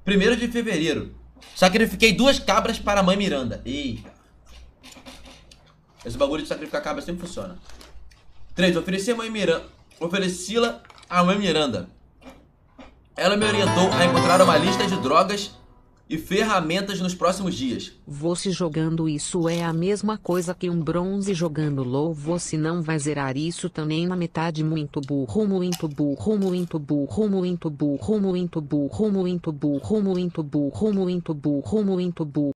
1º de fevereiro. Sacrifiquei 2 cabras para a mãe Miranda. Eita. Esse bagulho de sacrificar cabra sempre funciona. 3. Ofereci-la à mãe Miranda. Ela me orientou a encontrar uma lista de drogas e ferramentas nos próximos dias. Você jogando isso é a mesma coisa que um bronze jogando LOL. Você não vai zerar isso também na metade. Muito burro, muito burro, muito burro, muito burro, muito burro, muito burro, muito burro, muito burro, muito burro.